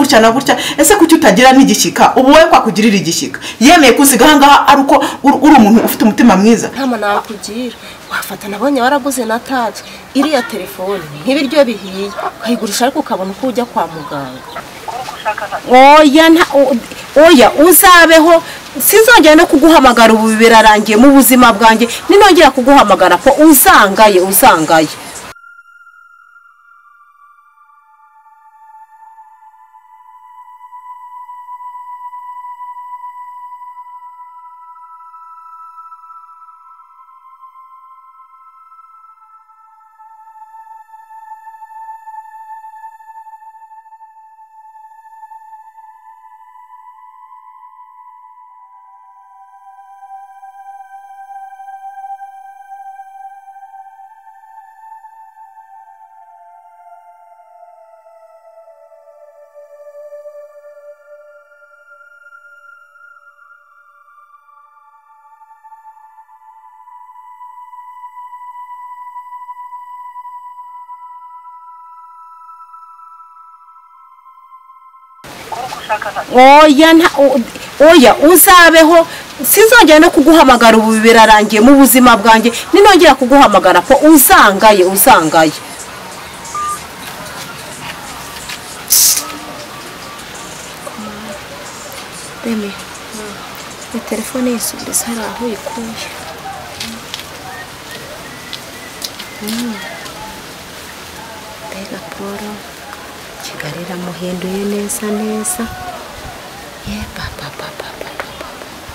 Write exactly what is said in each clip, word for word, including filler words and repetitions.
gutya na gutya ese kuki utagira n'igishika ubu wowe kwakugirira igishika yemeye kusiga hangaha ari uko uri umuntu ufite umutima mwiza ntama nakugira wafata nabonye waraguze na touch iriya telefone nk'ibiryo bihiye ukayigurisha ariko ukabona uko ujya kwa muganga oya oya uzabeho sinzongera no kuguhamagara ubu birarangiye mu buzima bwanjye ninongera kuguhamagara ko uzangaye uzangaye oya oya uzabeho sinzongera no kuguhamagara ubu birarangiye mu buzima bwanjye ninongera kuguhamagara ko uzangaye uzangaye Demi ni telefone yisubiriza hari aho uyikuye mbega Poro Kigali iramuhinduye neza neza ye papa papa papa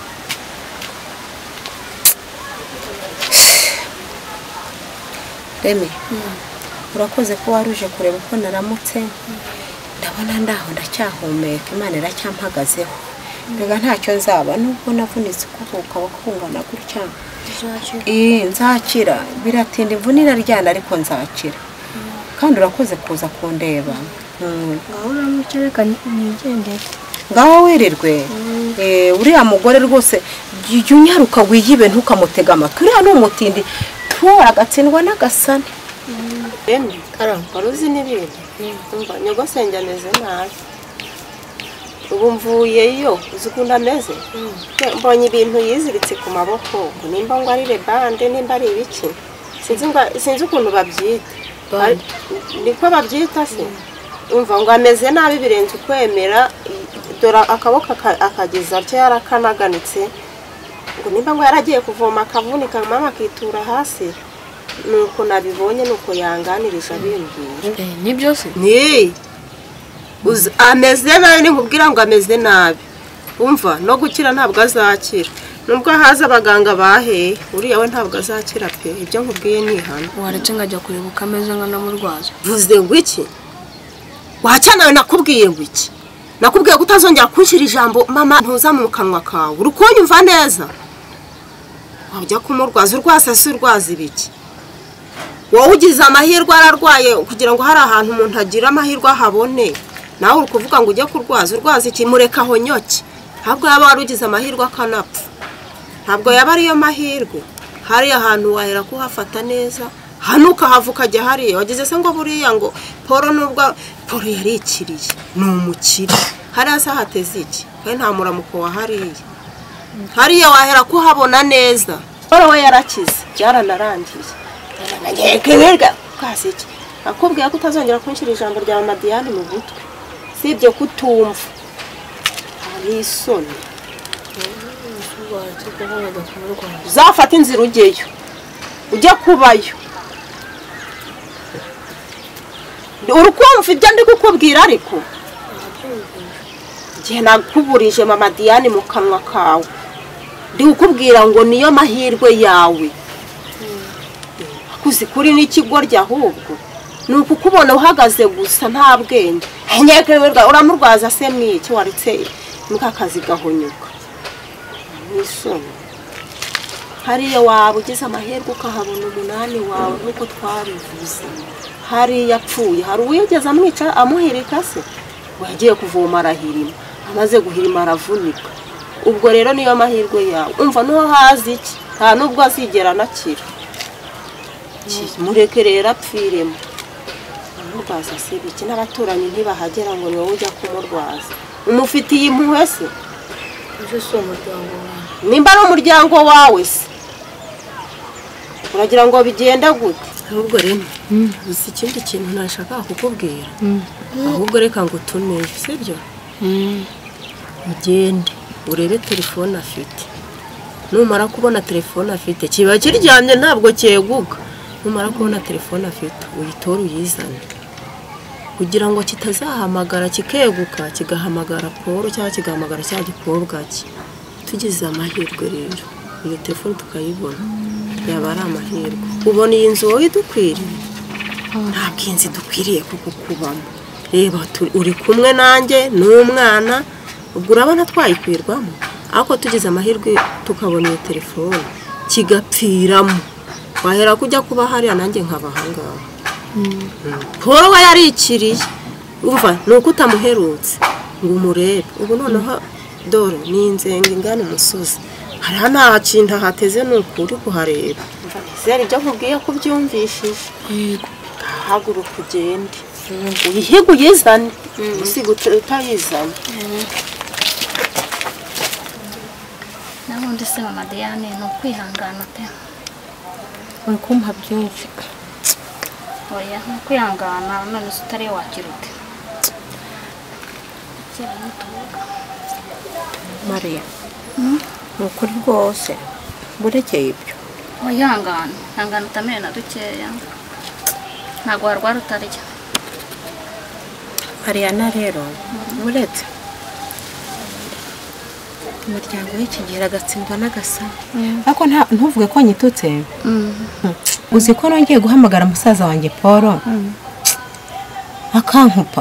Demi urakoze ko waruje kureba uko naramutse ndabona ndaho ndacyahumeka Imana iracyampagazeho mbega ntacyo nzaba nubwo navunitse kuvuka bakungana gutya eh nzakira biratinda imvunira ryana ariko nzakira kandi urakoze kuza kundeba ngaho uramukereka nigendere ngaho wirirwe eh uriya mugore rwose yunyaruka wiyibe ntukamutega amatwi uriya n'umutindi twara gatsindwa n'agasane Demi karamba ruzi n'ibindi umva nyogosenge ameze nabi ubu mvuyeyo uzikunda ameze mbonye ibintu yiziritse ku maboko nimba ngo ari rebande nimba ari ibiki sinzi ngo sinzi ukuntu babyita niko babyita se umva ngo ameze nabi birenze ukwemera dora akaboko akageza cyo yarakanaganitse ngo nimba ngo yaragiye kuvoma akavunika mama akitura hasi nuko nabibonye nuko yanganirije abimbwira ni byose ni uzi ameze nabi nkubwira ngo ameze nabi umva no gukira ntabwo azakira nubwo haza abaganga bahe uriya we ntabwo azakira pe ibyo nkubwiye ni hano waretse ngajya kurebuka ameze nka namurwaza vuze ngo iki wacha nawe nakubwiye ngo iki nakubwiye gutazongera kunshira ijambo mama ntuza mu kanwa kawe urukonyumva neza wajya kumurwaza urwasa si urwaza ibiki wowe ugize amahirwe ararwaye kugira ngo hari ahantu umuntu agira amahirwe ahabone nawe uri kuvuga ngo ujye kurwaza urwaza iki mureka aho nyoki ntabwo yaba warugize amahirwe akanapfa ntabwo yaba ariyo mahirwe hari ahantu wahera kuhafata neza hano ukahavuka ajya hariya wagize se ngo buriya ngo Poro nubwo Poro yarikiriye ni umukire hariya se hateze iki kandi nta muramuko wa hariya hariya wahera kuhabona neza Poro we yarakize byaranarangiye ngegerega kwasi iki akubwiye ko utazongera kunshira ijambo rya Mama Diane mu gutwe sibyo kutumva hari isoni zafata inzira ugeyo ujya kubayo urukumva ibyo ndi kukubwira ariko ngiye nakuburije Mama Diane mu kanwa kawe ndi kukubwira ngo niyo mahirwe yawe kuzi kuri n'ikigorya ahubwo nuko kubona uhagaze gusa nta bwenge nyekererwa uramurwaza se mwiki waretse mukakazi gahonyuka nisoni hariya waba ugize amahirwe ukahabona umunani wawe nkuko twarivuze hari yapfuye hari uwigeze amwica amuhirika se wagiye kuvoma arahirima amaze guhirima aravunika ubwo rero niyo mahirwe yawe umva no hazi iki nta nubwo azigera nakira mureke rero apfiremo kumurwaza si ibiki n'abaturanyi ntibahagera ngo ni wowe ujya kumurwaza umufitiye impuhwe se uje si umuryango wawe nimba ari umuryango wawe se uragira ngo bigenda gute ahubwo rero uzi ikindi kintu nashaka kukubwira ahubwo reka ngo utuneshe sibyo ugende urebe telefone afite numara kubona telefone afite kiba kiryamye ntabwo cyeguka numara kubona telefone afite uyitore uyizane kugira ngo kitazahamagara kikeguka kigahamagara Paul cyangwa kigahamagara cya gikorwa cye tugize amahirwe rero iyo telefone tukayibona yaba ari amahirwe ubona iyi nzu wowe idukwiriye ntabwo iyi nzu idukwiriye kuko kubamo reba uri kumwe nanjye n'umwana ubwo urabona twayikwirwamo ariko tugize amahirwe tukabona iyo telefone kigapfiramo wahera kujya kuba hariya nanjye nkabahangaha Paul we yarikiriye umva nuko utamuherutse ngo umurebe ubu noneho dore ni inzenge ingana umusozi hariya nta kintu hateze n'ukuri kuhareba zera ibyo nkubwiye ko byumvishije haguruka ugende uyihiga uyizane usiga utayizane nabundi se mama Diane ni ukwihangana pe uri kumpa byinshi oya ni ukwihangana none se utari wakira ute kera mutuvuga Mariya ni ukuri rwose burekeye ibyo wihangana ihangana utamere na dukeya ntabwo warwara utarya Mariana rero uretse umuryango w'iki gihe agatsindwa n'agasana ariko ntuvuge ko nyitutse uzi ko nongeye guhamagara musaza wanjye Paul akankupa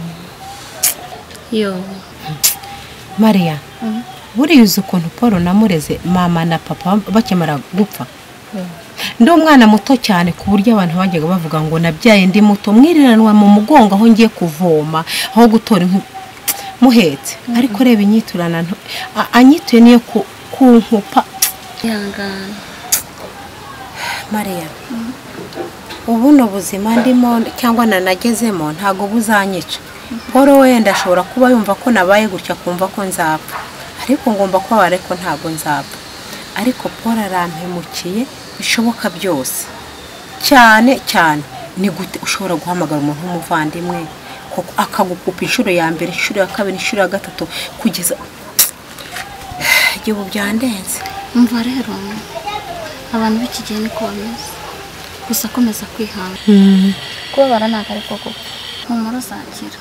yo Mariya buriya uzi ukuntu Paul namureze mama na papa bakemara gupfa ndi umwana muto cyane ku buryo abantu bajyaga bavuga ngo nabyaye ndi muto mwiriranwa mu mugongo aho ngiye kuvoma aho gutora muhetse ariko reba inyiturana anyituye niyo kunkupa ihangana Mariya ubu no buzima ndimo cyangwa nanagezemo ntago buzanyica Paul wenda ashobora kuba yumva ko nabaye gutya kumva ko nzapfa ariko ngomba ko ariko ntago nzapfa ariko Paul arampemukiye bishoboka byose cyane cyane ni gute ushobora guhamagara umuntu w'umuvandimwe koko akagukupa inshuro ya mbere inshuro ya kabiri inshuro ya gatatu kugeza igihe byandenze umva rero abantu b'iki gihe niko bameze gusa komeza kwihanga kubabara ntabwo ari koko humura uzakira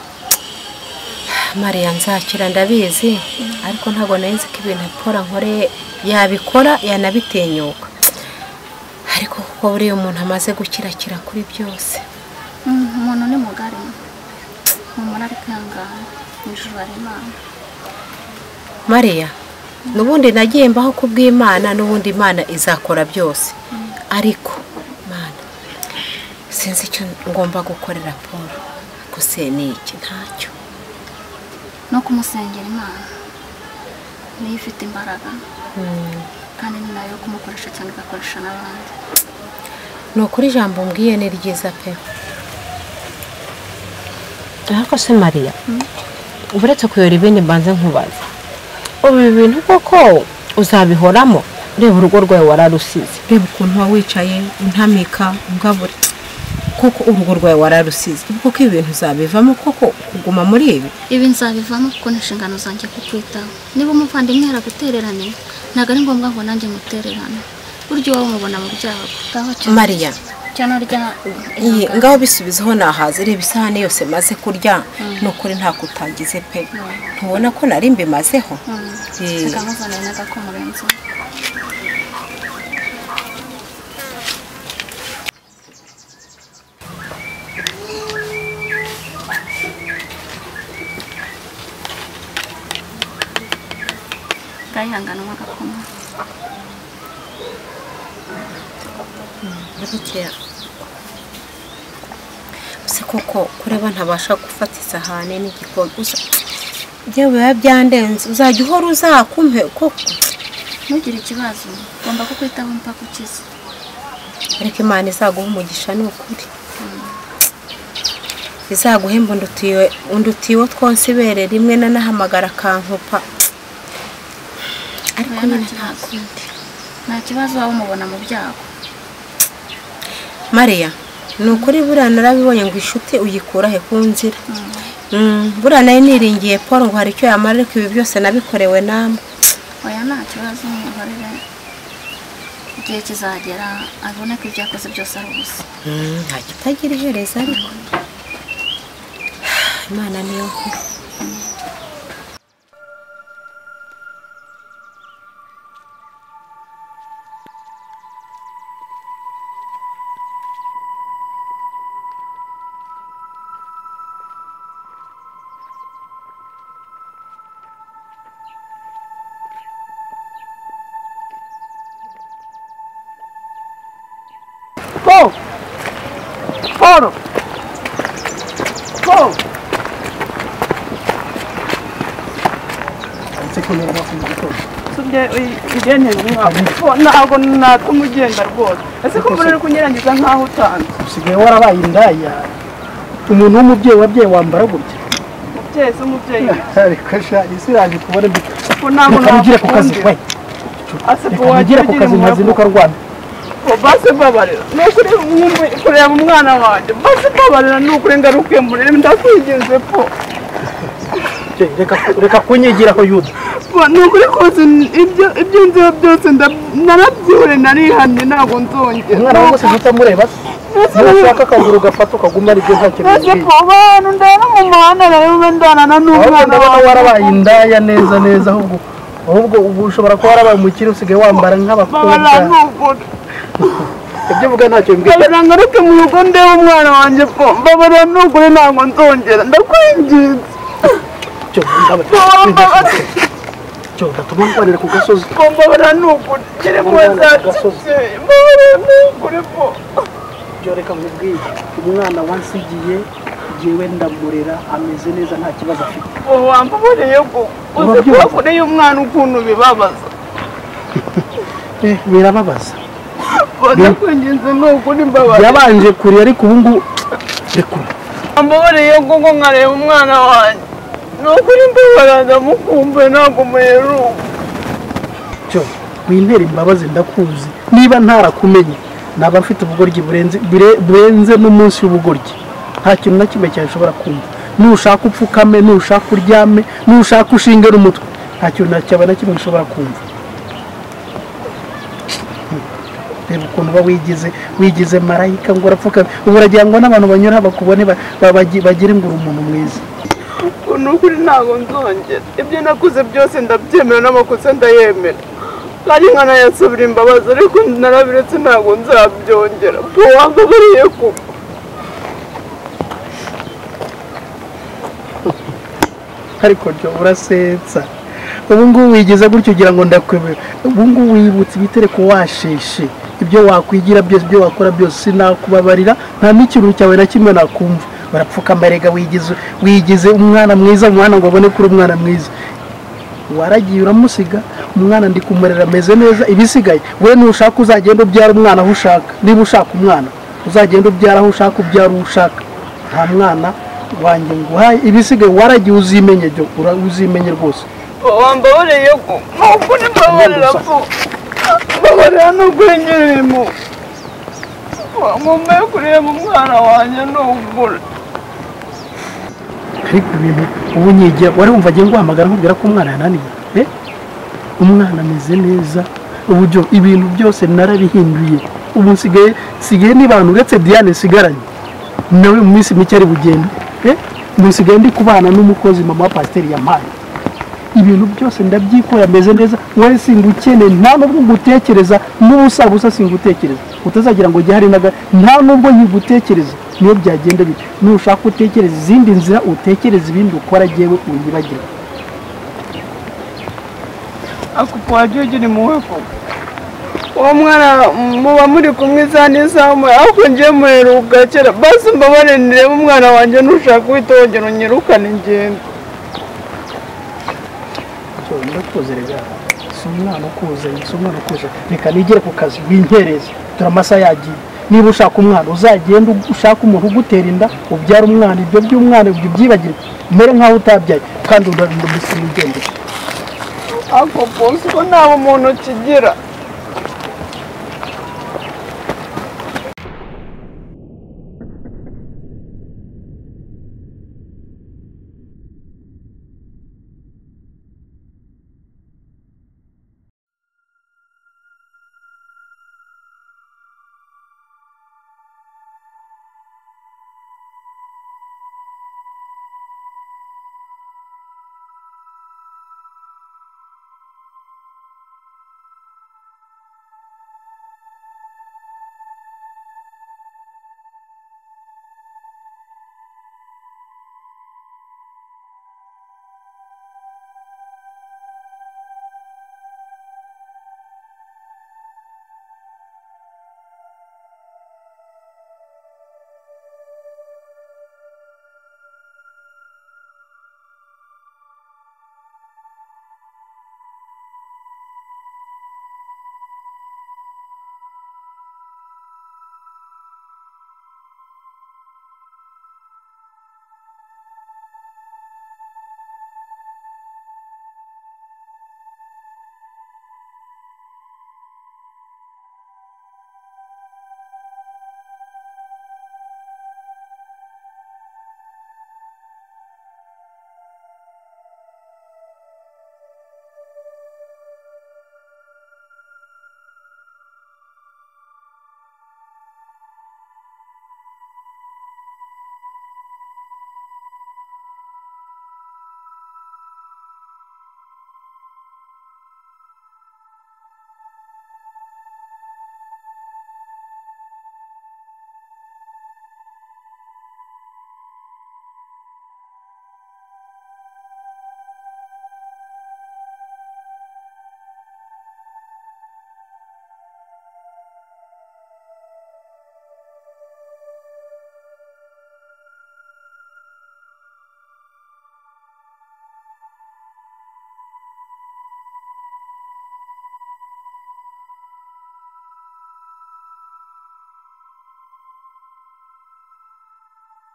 Mariya nzakira ndabizi ariko ntabwo nari nzi ko ibintu Paul nkoreye yabikora yanabitenyuka ariko kuko buriya umuntu amaze gukirakira kuri byose umuntu ni mugari humura ari kwihangana mu ijuru hari Imana Mariya nubundi nagiye mbaho kubw'Imana nubundi Imana izakora byose ariko Mana sinzi icyo ngomba gukorera Paul gusa ni iki ntacyo no kumusengera Imana niyo ifite imbaraga kandi ni nayo kumukoresha cyangwa igakoresha n'abandi ni ukuri ijambo mbwiye ni ryiza pe ariko se Mariya uretse kuyora ibindi mbanze nkubaza ubu ibintu koko uzabihoramo reba urugo rwawe wararusize reba ukuntu wawicaye untamika ungabura koko urugo rwawe wararusize kuko ibintu uzabivamo koko kuguma muri ibi ibi nzabivamo kuko n'inshingano zanjye kukwitaho niba umuvandimwe yaragutererane ntabwo ari ngombwa ngo nanjye mutererane buryo wowe umubona mu byago Mariya cyane rya iyi ngaho bisubizaho nahaze reba isahani yose maze kurya nukuri nta kutagize pe ntubona ko nari mbimazeho eh kamuzana n'agakomurenzo kayihangana n'agakoma Buriya se koko kureba ntabasha gufata isahane n'igikoni gusa byewe biba byandenze uzajya uhora uzakumpe koko ntugire ikibazo ugomba kukwitaho mpaka ukize ariko Imana izaguha umugisha ni ukuri izaguhemba undutiwe undutiwe twonse ibere rimwe nanahamagara kankupa ariko nta kundi nta kibazo waba umubona mu byago. Mariya ni ukuri buriya narabibonye ngo inshuti uyikura he ku nzira. Buriya nayo niringiye Paul ngo hari icyo yamara ariko ibi byose nabikorewe namwe. Oya nta kibazo umugorere igihe kizagera abone ko ibyo yakoze byose ari ubusa. Nta kitagira ihereza ariko Imana niyo nkuru. Paul! Paul! Paul! Subye igene ntabwo ntabwo natumugenda rwose. Ese ko muri kunyerangiza nkaho utanze. Usigaye warabaye indaya. Umuntu w'umubyeyi wabyeyi wambara gutya. Umubyeyi se umubyeyi. Ariko sha isiraje kubona mbi. Ko ntabwo nagira ku kazi we. Ase ko wagira ku kazi mazinuka rwanda. Base babarira nukuri kureba umwana wanjye base babarira nukuri ngaruke muri ndakwigenze po reka reka kunyigira ko yuda nukuri kose ibyo ibyo nziho byose narabyure narihanye ntabwo nzongera umwana wose utamureba nashaka akaguru gafata ukaguma ari byo nta kintu base po bantu ndana mu muhanda rero ndanana n'umwana wawe warabaye indaya neza neza ahubwo ahubwo ubu ushobora kuba warabaye umukire usigaye wambara nk'abakobwa ibyo vuga ntacyo mbwira ngaruke mu rugo ndeba umwana wanjye po mbabara nukuri ntabwo nzongera ndakwinginze cyo cyo gatuma ndwanira ku gasozi mbabara nukuri kire mwaza mbabara nukuri po byo reka mubwiye umwana wansigiye jewe ndamurera ameze neza nta kibazo afite wambabareye ko uzi ko kureye umwana ukuntu bibabaza eh birababaza ndakwinginze nukuri mbabara yabanje kuri ariko ubu ngubu reka wambabareye ko ngo nkareba umwana wanjye nukuri mbabara ndamukumbuye ntabwo muheruka cyo wintera imbabazi ndakuzi niba ntarakumenye naba mfite ubugoryi burenze burenze n'umunsi w'ubugoryi nta kintu na kimwe cyashobora kumva nushaka upfukame nushaka uryame nushaka ushingera umutwe nta kintu na cyaba na kimwe ushobora kumva reba ukuntu uba wigize wigize marayika ngo urapfuka ubu uragira ngo n'abantu banyura bakubone bagire ngo uri umuntu mwiza nukuri ntabwo nzongera ibyo nakuze byose ndabyemera n'amakosa ndayemera kandi nkanayasubira imbabazi ariko narabiretse ntabwo nzabyongera po wambabariye ko ariko byo urasetsa ubu ngubu wigize gutyo ugira ngo ndakwemera ubu ngubu wibutse ibitereko washeshe ibyo wakwigira byose ibyo wakora byose sinakubabarira nta n'ikintu cyawe na kimwe nakumva barapfuka mbarega wigize wigize umwana mwiza umwana ngo abone kuri umwana mwiza waragiye uramusiga umwana ndi kumurera ameze neza ibisigaye we nushaka uzagenda ubyara umwana aho ushaka niba ushaka umwana uzagenda ubyara aho ushaka ubyara uwo ushaka nta mwana wanjye nguhaye ibisigaye waragiye uzimenye byo uzimenye rwose wambabareye ko nkuko nimbabarira ko mbabarira n'ugwenyeremo wamumeye kureba umwana wanjye n'ugura ariko ibintu ubu nyigira wari wumva agiye guhamagara nkubwira ko umwana yananiye eh umwana ameze neza uburyo ibintu byose narabihinduye ubu nsigaye sigaye n'abantu uretse Diane sigaranye nawe mu minsi mike ari bugende eh musigaye ndi kubana n'umukozi mama wa pasiteri yampaye ibintu byose ndabyikora ameze neza wowe singukeneye nta nubwo gutekereza n'ubusabusa singutekereza utazagira ngo gihari naga nta nubwo nkigutekereza niyo byagenda bite nushaka utekereza izindi nzira utekereza ibindi ukora jewe unyibagira akupwaje giri muweko uwo mwana muba muri kumwe izana isamu ahubwo ngiye muheruka kera basi mbabare nireba umwana wanjye nushaka witongera unyirukane ingendo ndakozerega si umwana ukuze si umwana ukuze reka nigere ku kazi wintereze dore amasaha yagiye niba ushaka umwana uzagenda ushaka umuntu ugutera inda ubyara umwana ibyo by'umwana ibyo byibagire umere nk'aho utabyaye kandi urabisima ugende ako bosi ko nta muntu kigira